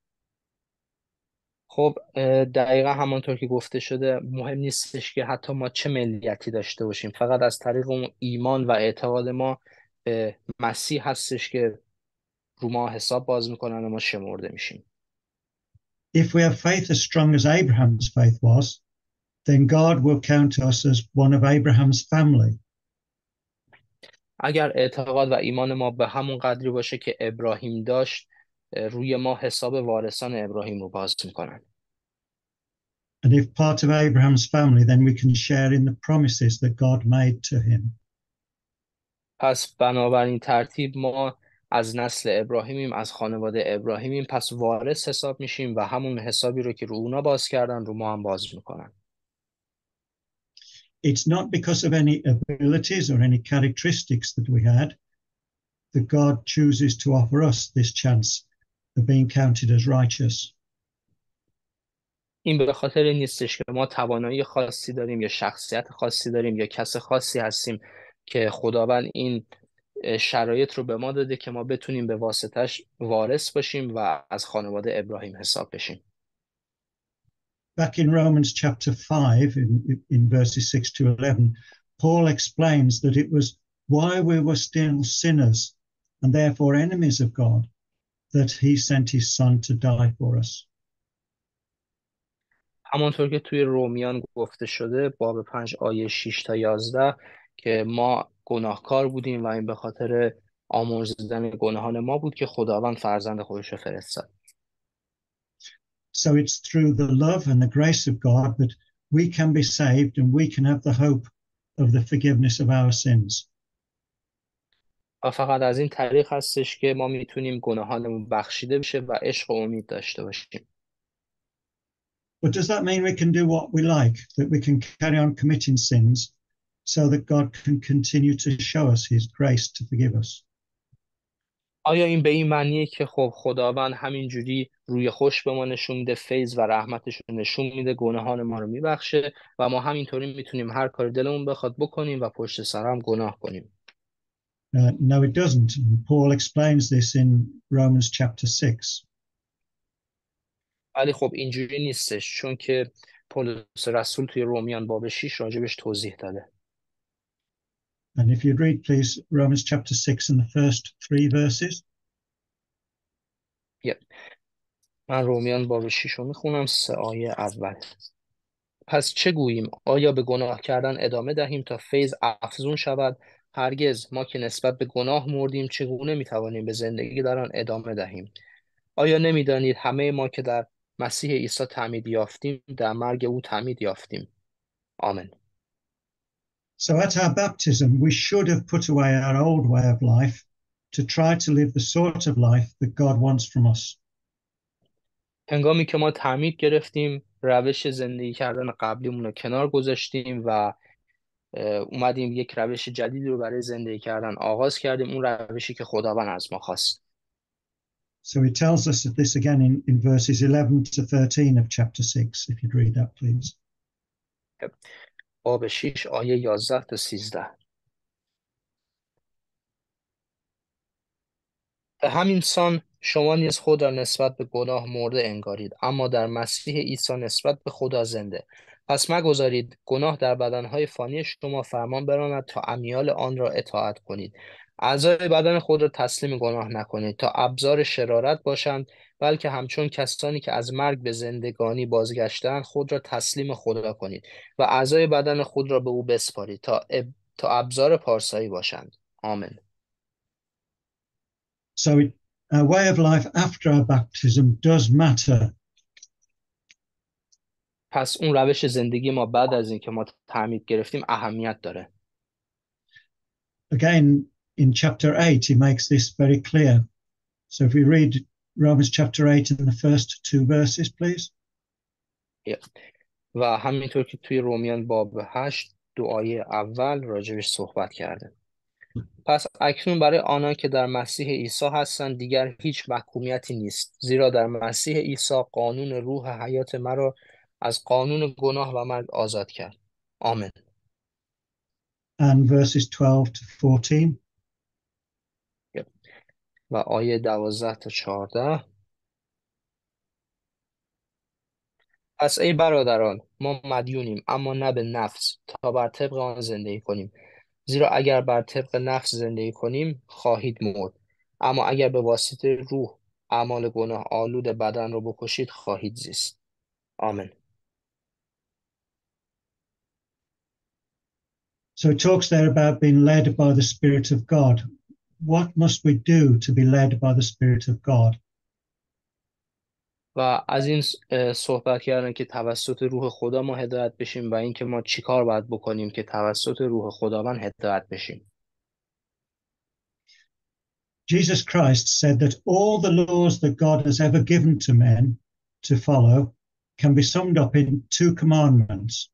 خب دقیقا همانطور که گفته شده، مهم نیستش که حتی ما چه ملیتی داشته باشیم، فقط از طریق اون ایمان و اعتقاد ما به مسیح هستش که رو ما حساب باز میکنن و ما شمرده میشیم. If we have faith as strong as Abraham's faith was, then God will count us as one of Abraham's family. اگر اعتقاد و ایمان ما به همون قدری باشه که ابراهیم داشت، روی ما حساب وارثان ابراهیم رو باز میکنن. And if part of Abraham's family, then we can share in the promises that God made to him. پس بنابراین ترتیب ما از نسل ابراهیمیم، از خانواده ابراهیمیم، پس وارث حساب میشیم و همون حسابی رو که رو اونا باز کردن رو ما هم باز میکنن. It's not because of any abilities or any characteristics that we had that God chooses to offer us this chance of being counted as righteous. این به خاطر نیستش که ما توانایی خاصی داریم یا شخصیت خاصی داریم یا کس خاصی هستیم که خداوند این شرایط رو به ما داده که ما بتونیم به واسطش وارث باشیم و از خانواده ابراهیم حساب بشیم. Back in Romans chapter five, in, in verses six to eleven, Paul explains that it was while we were still sinners and therefore enemies of God that he sent his son to die for us. همانطور که توی رومیان گفته شده باب پنج آیه شش تا یازده که ما گناهکار بودیم و این به خاطر آمرزیدن گناهان ما بود که خداوند فرزند خودش رو فرستاد. So it's through the love and the grace of God that we can be saved and we can have the hope of the forgiveness of our sins. و فقط از این طریق هستش که ما میتونیم گناهانمون بخشیده بشه و عشق و امید داشته باشیم. But does that mean we can do what we like, that we can carry on committing sins so that God can continue to show us his grace to forgive us? آیا این به این معنیه که خب خداوند همینجوری روی خوش به ما نشون میده، فیض و رحمتش رو نشون میده، گناهان ما رو میبخشه و ما همینطوری میتونیم هر کار دلمون بخواد بکنیم و پشت سر هم گناه کنیم؟ Uh, no, it doesn't. Paul explains this in Romans chapter six. ولی خب اینجوری نیستش، چون که پولس رسول توی رومیان باب شش راجبش توضیح داده. And if you'd read, please, Romans chapter six and the first three verses. Yeah. من رومیان باب شش رو میخونم، سه آیه اول. پس چه گوییم؟ آیا به گناه کردن ادامه دهیم تا فیض افزون شود؟ هرگز ما که نسبت به گناه مردیم چگونه میتوانیم به زندگی در آن ادامه دهیم؟ آیا نمیدانید همه ما که در مسیح عیسی تعمید یافتیم در مرگ او تعمید یافتیم؟ آمین. So at our baptism, we should have put away our old way of life to try to live the sort of life that God wants from us. هنگامی که ما تعمید گرفتیم روش زندگی کردن قبلیمون رو کنار گذاشتیم و اومدیم یک روش جدیدی رو برای زندگی کردن آغاز کردیم، اون روشی که خداوند از ما خواست. So he tells us this again in, in verses eleven to thirteen of chapter six, if you'd read that, please. باب شش آیه یازده تا سیزده. به همین سان شما نیز خود را نسبت به گناه مرده انگارید، اما در مسیح عیسی نسبت به خدا زنده. پس مگذارید گناه در بدنهای فانی شما فرمان براند تا امیال آن را اطاعت کنید. اعضای بدن خود را تسلیم گناه نکنید تا ابزار شرارت باشند، بلکه همچون کسانی که از مرگ به زندگانی بازگشتند خود را تسلیم خدا کنید و اعضای بدن خود را به او بسپارید تا اب... تا ابزار پارسایی باشند. آمین. So it, our way of life after our baptism does matter. پس اون روش زندگی ما بعد از اینکه ما تعمید گرفتیم اهمیت داره. Again, in chapter eight, he makes this very clear. So if we read Romans chapter eight in the first two verses, please. Yeah. و همینطور که توی رومیان باب هشت دو آیه اول راجبش صحبت کرده. پس اکنون برای آنان که در مسیح عیسی هستند دیگر هیچ محکومیتی نیست، زیرا در مسیح عیسی قانون روح حیات مرا از قانون گناه و مرگ آزاد کرد. آمین. And verses twelve to fourteen. و آیه دوازده تا چهارده. پس ای برادران ما مدیونیم اما نه به نفس تا بر طبق آن زندگی کنیم، زیرا اگر بر طبق نفس زندگی کنیم خواهید مرد، اما اگر به واسطه روح اعمال گناه آلود بدن رو بکشید خواهید زیست. آمین. So it talks there about being led by the Spirit of God. What must we do to be led by the Spirit of God? و از این صحبت کردن که توسط روح خدا ما هدایت بشیم و اینکه ما چیکار باید بکنیم که توسط روح خداوند هدایت بشیم. Jesus Christ said that all the laws that God has ever given to men to follow can be summed up in two commandments.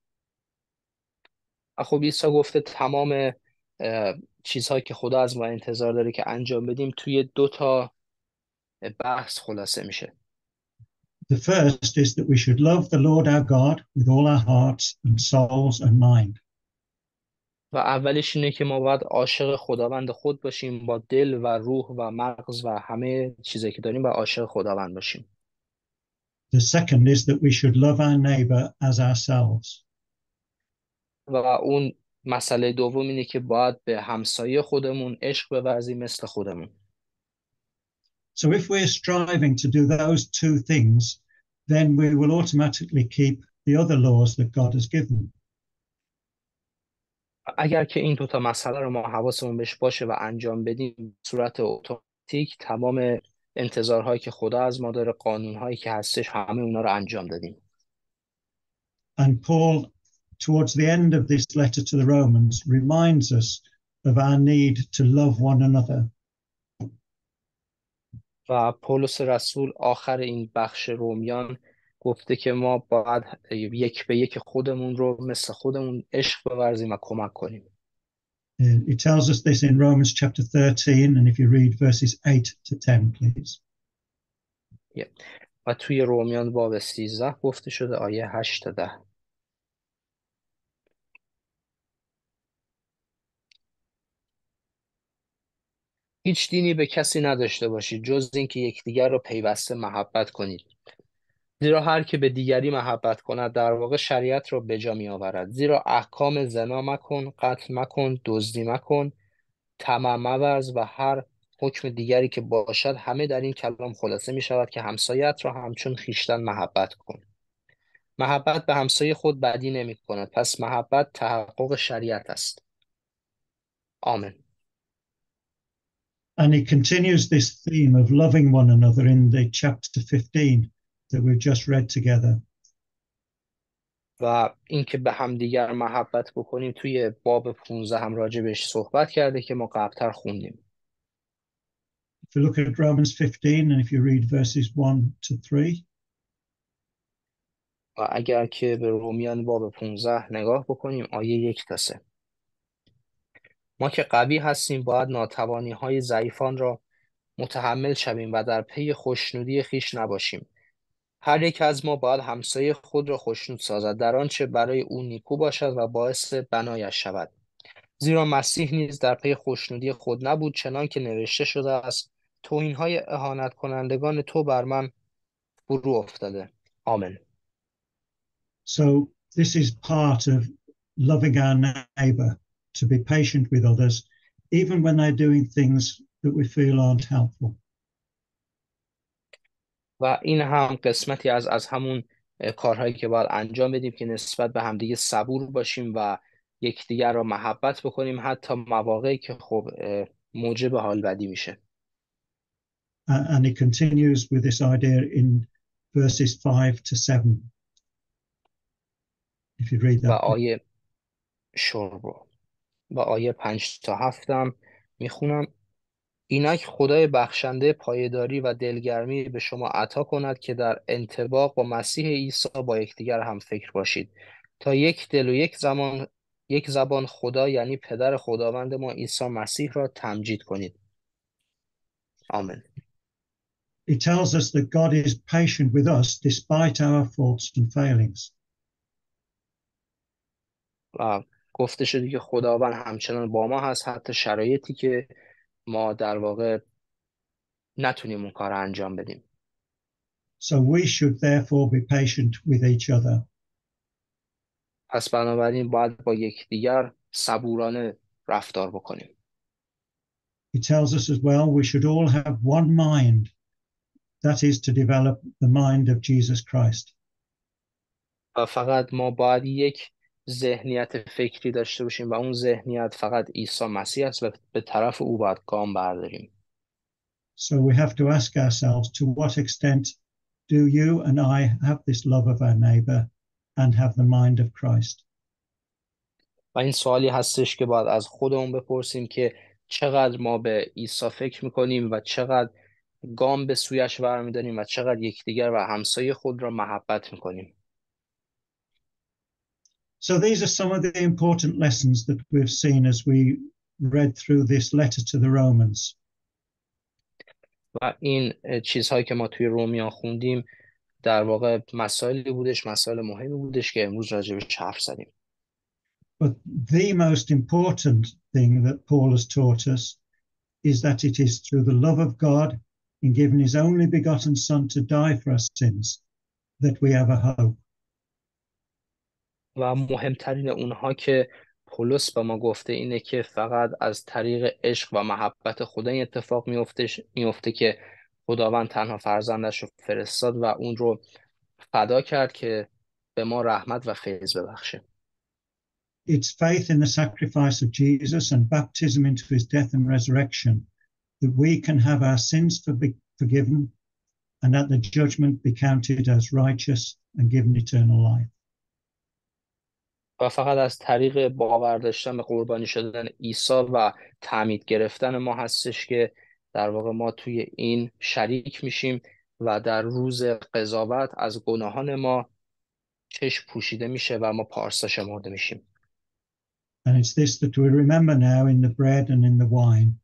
خب عیسی گفته تمام چیزهایی که خدا از ما انتظار داره که انجام بدیم توی دو تا بحث خلاصه میشه. The first is that we should love the Lord our God with all our hearts and souls and mind. و اولش اینه که ما باید عاشق خداوند خود باشیم با دل و روح و مغز و همه چیزی که داریم و عاشق خداوند باشیم. The second is that we should love our neighbor as ourselves. و اون مسئله دوم اینه که باید به همسایه خودمون عشق بورزیم مثل خودمون. So if we're striving to do those two things, then we will automatically keep the other laws that God has given. اگر که این دو تا مسئله رو ما حواسمون بهش باشه و انجام بدیم صورت اتوماتیک تمام انتظارهایی که خدا از ما داره، قانونهایی که هستش، همه اونا رو انجام دادیم. And Paul, towards the end of this letter to the Romans, reminds us of our need to love one another. و پولس رسول آخر این بخش رومیان گفته که ما باید یک به یک خودمون رو مثل خودمون عشق بورزیم و کمک کنیم. Uh, It tells us this in Romans chapter thirteen, and if you read verses eight to ten, please. Yeah. و توی رومیان باب سیزده گفته شده آیه هشت تا ده. هیچ دینی به کسی نداشته باشید جز اینکه یکدیگر را پیوسته محبت کنید، زیرا هر که به دیگری محبت کند در واقع شریعت را به جا می آورد. زیرا احکام زنا مکن، قتل مکن، دزدی مکن، طمع مورز و هر حکم دیگری که باشد همه در این کلام خلاصه می شود که همسایت را همچون خویشتن محبت کن. محبت به همسایه خود بدی نمی کند، پس محبت تحقق شریعت است. آمین. And he continues this theme of loving one another in the chapter fifteen that we've just read together. و اینکه به همدیگر محبت بکنیم توی باب پانزده هم راجع بهش صحبت کرده که ما قبلتر خوندیم. If you look at Romans fifteen and if you read verses one to three, و اگر که به رومیان باب پانزده نگاه بکنیم آیه یک تا سه. ما که قوی هستیم باید ناتوانی های ضعیفان را متحمل شویم و در پی خوشنودی خیش نباشیم. هر یک از ما باید همسایه خود را خوشنود سازد در آنچه برای او نیکو باشد و باعث بنایش شود. زیرا مسیح نیز در پی خوشنودی خود نبود، چنان که نوشته شده است توهین‌های اهانت کنندگان تو بر من فرو افتاده. آمین. so this is part of loving our neighbor, to be patient with others, even when they're doing things that we feel aren't helpful. و این هم قسمتی از از همون اه، کارهایی که باید انجام بدیم که نسبت به همدیگه صبور باشیم و یکدیگر را محبت بکنیم حتی مواقعی که خب اه، موجب حال بدی میشه. Uh, and he continues with this idea in verses five to seven. If you read و that. آیه شروع و آیه پنج تا هفتم میخونم. اینک خدای بخشنده پایداری و دلگرمی به شما عطا کند که در انطباق با مسیح عیسی با یکدیگر هم فکر باشید تا یک دل و یک زمان یک زبان خدا یعنی پدر خداوند ما عیسی مسیح را تمجید کنید. آمین. He tells us that God is patient with us despite our faults and failings. و گفته شده که خداوند همچنان با ما هست حتی شرایطی که ما در واقع نتونیم اون کار رو انجام بدیم. So we should therefore be patient with each other. پس بنابراین باید با یکدیگر صبورانه رفتار بکنیم. He tells us as well we should all have one mind, that is to develop the mind of Jesus Christ. و فقط ما باید یک ذهنیت فکری داشته باشیم و اون ذهنیت فقط عیسی مسیح است و به طرف او باید گام برداریم. So we have to ask ourselves, to what extent do you and I have this love of our neighbor and have the mind of Christ? و این سوالی هستش که باید از خودمون بپرسیم که چقدر ما به عیسی فکر میکنیم و چقدر گام به سویش برمیداریم و چقدر یکدیگر و همسایه خود را محبت میکنیم. So these are some of the important lessons that we've seen as we read through this letter to the Romans. و این اه، چیزهایی که ما توی رومیان خوندیم در واقع مسائلی بودش مسائل مهمی بودش که امروز راجبش حرف زدیم. But the most important thing that Paul has taught us is that it is through the love of God in giving his only begotten Son to die for our sins that we have a hope. و مهمترین اونها که پولس به ما گفته اینه که فقط از طریق عشق و محبت خدا این اتفاق میفته میفته که خداوند تنها فرزندش رو فرستاد و اون رو فدا کرد که به ما رحمت و فیض ببخشه. It's faith in the sacrifice of Jesus and baptism into his death and resurrection that we can have our sins forbi- forgiven and at the judgment be counted as righteous and given eternal life. و فقط از طریق باور داشتن به قربانی شدن عیسی و تعمید گرفتن ما هستش که در واقع ما توی این شریک میشیم و در روز قضاوت از گناهان ما چشم پوشیده میشه و ما پارسا شمرده میشیم. And it's this that we remember now in the bread and in the wine.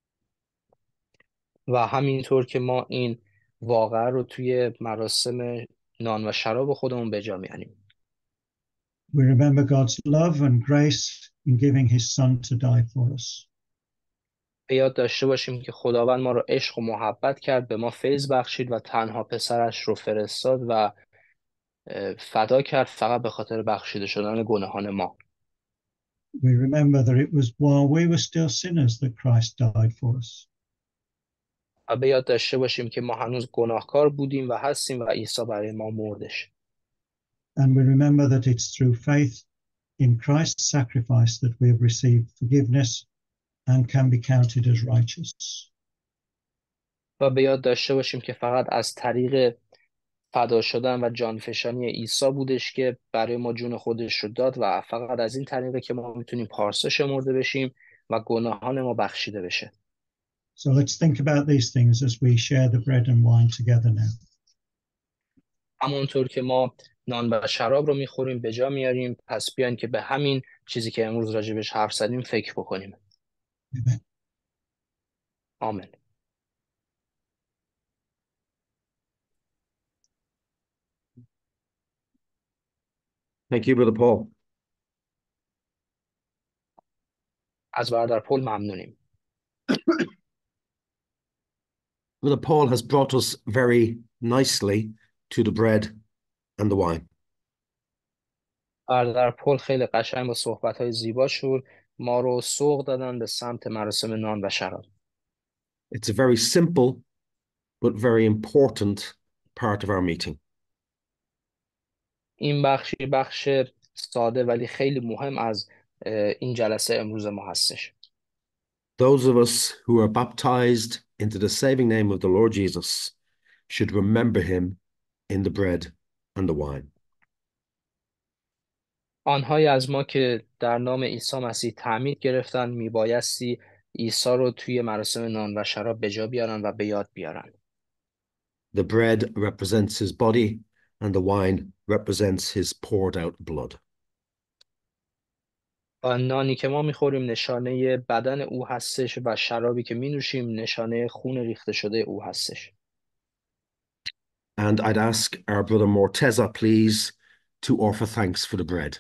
و همینطور که ما این واقعه رو توی مراسم نان و شراب خودمون به جا میاریم. We remember God's love and grace in giving his Son to die for us. به یاد داشته باشیم که خداوند ما رو عشق و محبت کرد، به ما فیض بخشید و تنها پسرش رو فرستاد و اه، فدا کرد فقط به خاطر بخشیده شدن گناهان ما. We remember that it was while we were still sinners that Christ died for us. و به یاد داشته باشیم که ما هنوز گناهکار بودیم و هستیم و عیسی برای ما مردش. And we remember that it's through faith in Christ's sacrifice that we have received forgiveness and can be counted as righteous. و به یاد داشته باشیم که فقط از طریق فدا شدن و جانفشانی عیسی بودش که برای ما جون خودش رو داد و فقط از این طریقه که ما میتونیم پارسا شمرده بشیم و گناهان ما بخشیده بشه. So let's think about these things as we share the bread and wine together now. همونطور که ما نان و شراب رو میخوریم به جا میاریم، پس بیاین که به همین چیزی که امروز راجبش حرف زدیم فکر بکنیم. Amen. آمین. Thank you, Brother Paul. از برادر پول ممنونیم. Brother Paul has brought us very nicely to the bread and the wine. برادر پول خیلی قشنگ با صحبت‌های زیباشون ما رو سوق دادن به سمت مراسم نان و شراب. It's a very simple but very important part of our meeting. این بخشی بخش ساده ولی خیلی مهم از این جلسه امروز ما هستش. Those of us who are baptized into the saving name of the Lord Jesus should remember him in the bread and the wine. آنهایی از ما که در نام عیسی مسیح تعمید گرفتن میبایستی عیسی رو توی مراسم نان و شراب به جا بیارن و به یاد بیارن. The bread represents his body and the wine represents his poured out blood. و نانی که ما میخوریم نشانه بدن او هستش و شرابی که مینوشیم نشانه خون ریخته شده او هستش. And I'd ask our brother Morteza, please, to offer thanks for the bread.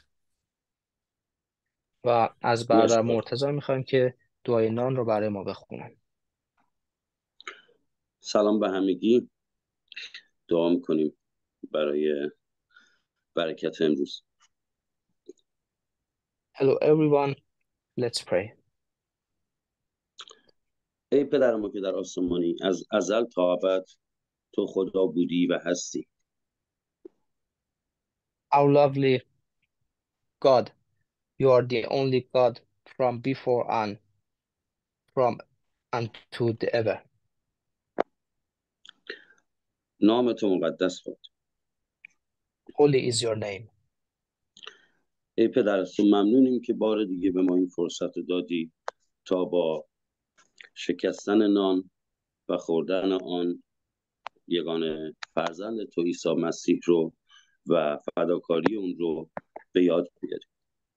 و از برادر مرتضی میخوایم که دعای نان رو برای ما بخونن. سلام به همگی. دعا میکنیم برای برکت امروز. Hello everyone, let's pray. ای پدر ما که در آسمانی، از ازل تا ابد تو خدا بودی و هستی. Our lovely God, you are the only God from before and from and to the ever. نام تو مقدس باد. Holy is your name. ای پدر از تو ممنونیم که بار دیگه به ما این فرصت دادی تا با شکستن نان و خوردن آن یگانه فرزند تو عیسی مسیح رو و فداکاری اون رو به یاد بیاریم.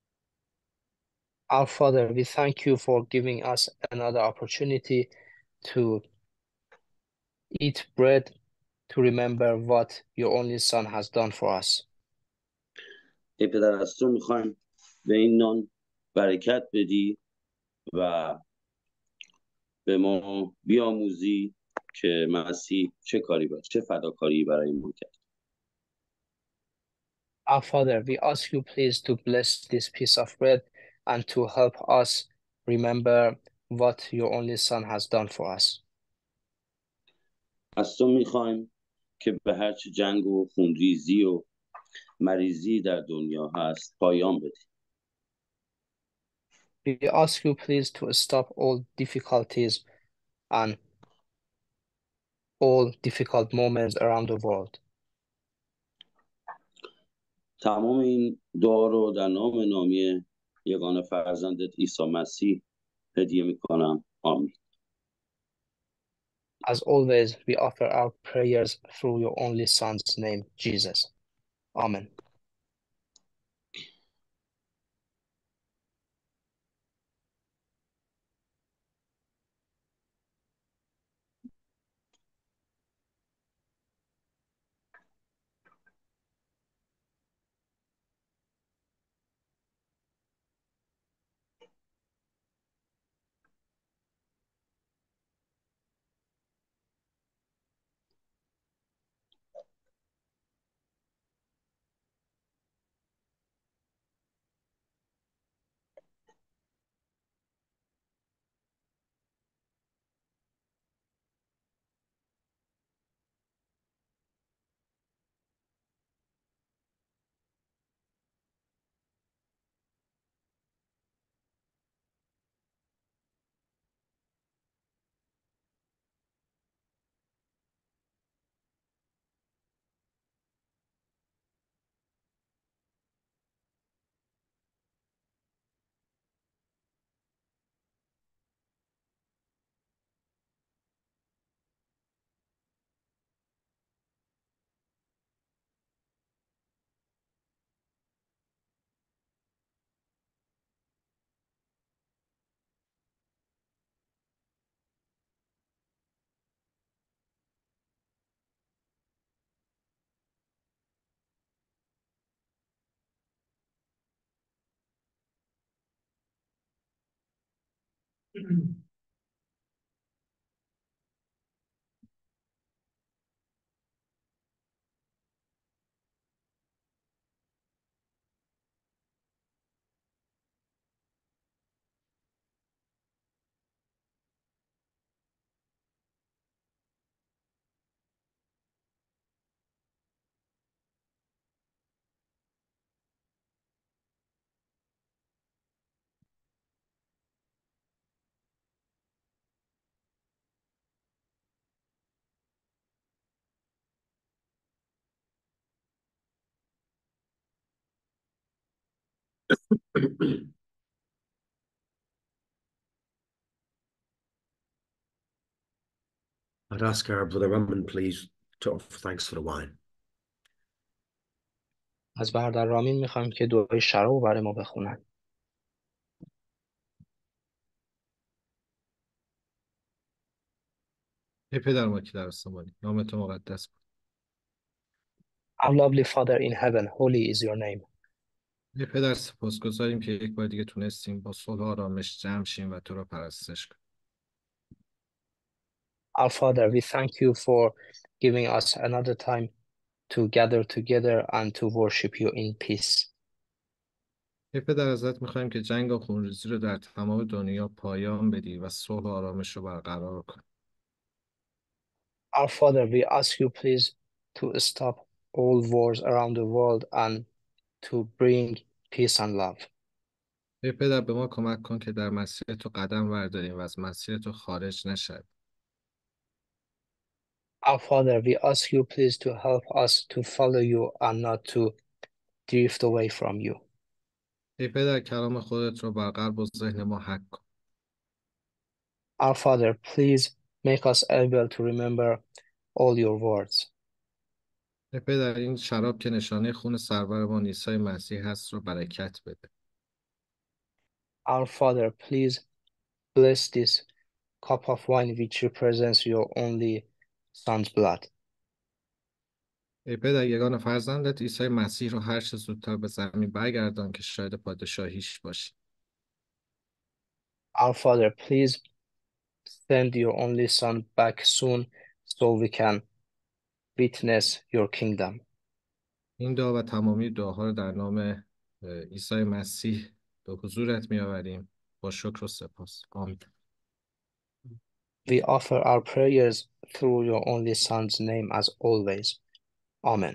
Our Father, we thank you for giving us another opportunity to eat bread, to remember what your only Son has done for us. ای پدر از تو میخوایم به این نان برکت بدی و به ما بیاموزی که مسیح چه کاری بود، چه فداکاری برای ما کرد. Our Father, we ask you please to bless this piece of bread and to help us remember what your only Son has done for us. از تو میخوایم که به هر چه جنگ و خونریزی و مریضی در دنیا هست پایان بدی. We ask you please to stop all difficulties and all difficult moments around the world. تمام این دعا رو در نام نامی یگانه فرزندت عیسی مسیح هدیه میکنم. آمین. As always, we offer our prayers through your only Son's name, Jesus. Amen. I'd ask our brother Roman, please, to offer thanks for the wine. از برادر رامین میخوایم که دعای شراب برای ما بخونن. ای پدر ما که در آسمانی، نام تو مقدس باد. Our lovely Father in heaven, holy is your name. ای پدر سپاسگزاریم که یک بار دیگه تونستیم با صلح و آرامش جمع شیم و تو را پرستش کنیم. Our Father, we thank you for giving us another time to gather together and to worship you in peace. ای پدر ازت میخوایم که جنگ و خونریزی رو در تمام دنیا پایان بدی و صلح و آرامش رو برقرار کنی. Our Father, we ask you please to stop all wars around the world and to bring peace and love. ای پدر به ما کمک کن که در مسیر تو قدم برداریم و از مسیر تو خارج نشد. Our Father, we ask you please to help us to follow you and not to drift away from you. ای پدر کلام خودت رو بر قلب و ذهن ما حک کن. Our Father, please make us able to remember all your words. ای پدر این شراب که نشانه خون سرور عیسی مسیح هست رو برکت بده. Our Father, please bless this cup of wine which represents your only Son's blood. ای پدر یگان فرزندت عیسی مسیح رو هر چه زودتر به زمین برگردان که شاهد پادشاهیش باشی. Our Father, please send your only Son back soon so we can witness your kingdom. این دعا و تمامی دعاها رو در نام اه، عیسی مسیح به حضورت می آوریم با شکر و سپاس. آمین. We offer our prayers through your only Son's name as always. Amen.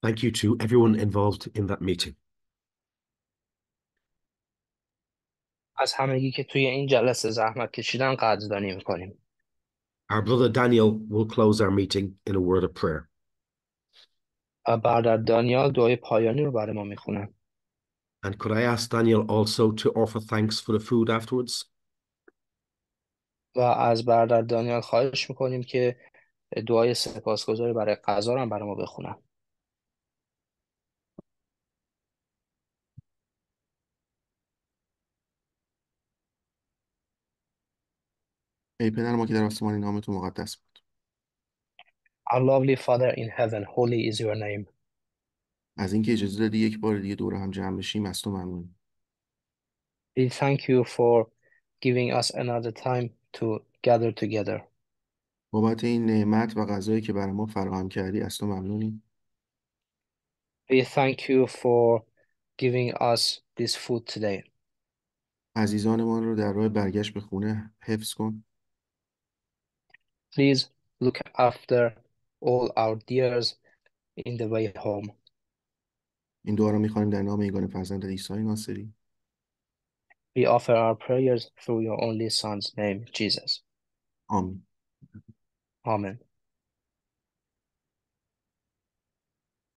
Thank you to everyone involved in that meeting. از همگی که توی این جلسه زحمت کشیدن قدردانی میکنیم. Our brother Daniel will close our meeting in a word of prayer. برادر دانیال دعای پایانی رو برای ما میخونن. And could I ask Daniel also to offer thanks for the food afterwards? و از برادر دانیال خواهش میکنیم که دعای سپاسگزاری برای غذا رو هم برای ما بخونن. ای پدر ما که در آسمانی، نام تو مقدس باد. Our lovely Father in heaven, holy is your name. از اینکه اجازه دادی یک بار دیگه دور هم جمع بشیم از تو ممنونیم. We thank you for giving us another time to gather together. بابت این نعمت و غذایی که برای ما فراهم کردی از تو ممنونیم. We thank you for giving us this food today. عزیزانمان رو در راه برگشت به خونه حفظ کن. Please look after all our dears in the way home. این دعا رو می‌خوانیم در نام یگانه فرزند عیسی ناصری. We offer our prayers through your only Son's name, Jesus. آمین. Amen.